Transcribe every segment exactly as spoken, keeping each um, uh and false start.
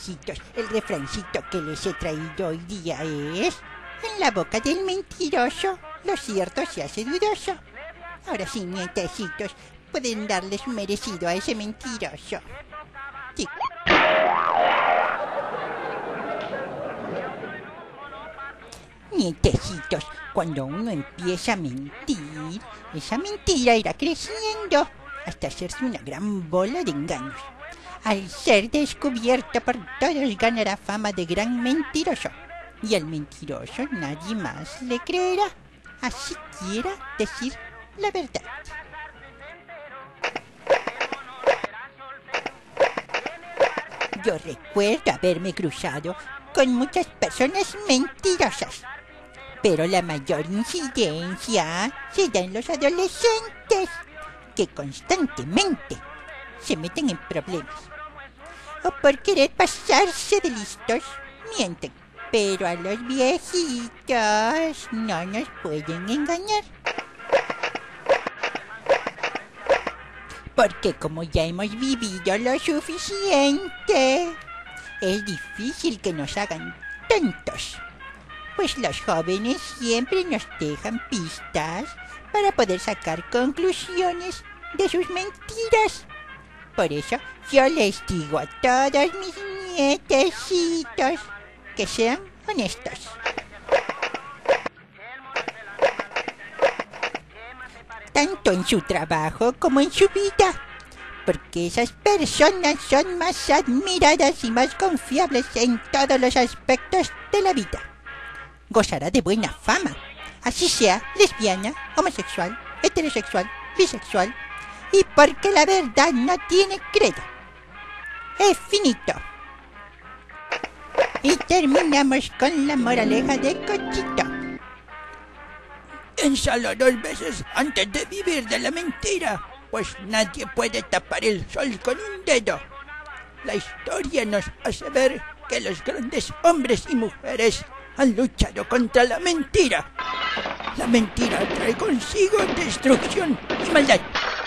nietecitos, el refrancito que les he traído hoy día es: en la boca del mentiroso, lo cierto se hace dudoso. Ahora sí, nietecitos, pueden darle su merecido a ese mentiroso. Sí. Nietecitos, cuando uno empieza a mentir, esa mentira irá creciendo hasta hacerse una gran bola de engaños. Al ser descubierto por todos, ganará fama de gran mentiroso. Y al mentiroso nadie más le creerá, así quiera decir la verdad. Yo recuerdo haberme cruzado con muchas personas mentirosas, pero la mayor incidencia se da en los adolescentes, que constantemente se meten en problemas. O por querer pasarse de listos, mienten. Pero a los viejitos no nos pueden engañar. Porque como ya hemos vivido lo suficiente, es difícil que nos hagan tontos. Pues los jóvenes siempre nos dejan pistas para poder sacar conclusiones de sus mentiras. Por eso yo les digo a todos mis nietecitos que sean honestos. Tanto en su trabajo como en su vida, porque esas personas son más admiradas y más confiables en todos los aspectos de la vida. Gozará de buena fama, así sea lesbiana, homosexual, heterosexual, bisexual, y porque la verdad no tiene credo. Es finito. Y terminamos con la moraleja de Cochito. Piénsalo dos veces antes de vivir de la mentira, pues nadie puede tapar el sol con un dedo. La historia nos hace ver que los grandes hombres y mujeres han luchado contra la mentira. La mentira trae consigo destrucción y maldad.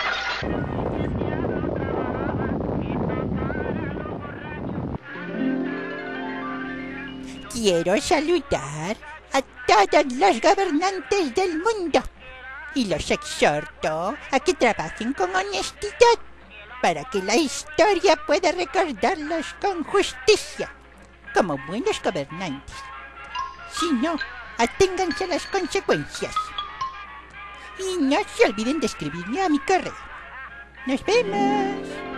Quiero saludar a todos los gobernantes del mundo y los exhorto a que trabajen con honestidad para que la historia pueda recordarlos con justicia como buenos gobernantes. Si no, aténganse a las consecuencias. Y no se olviden de escribirme a mi correo. ¡Nos vemos!